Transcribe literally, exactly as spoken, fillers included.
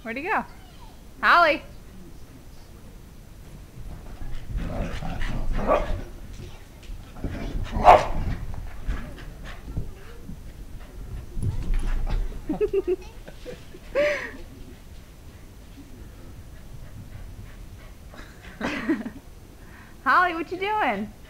Where'd he go? Holly! Holly, what you doing?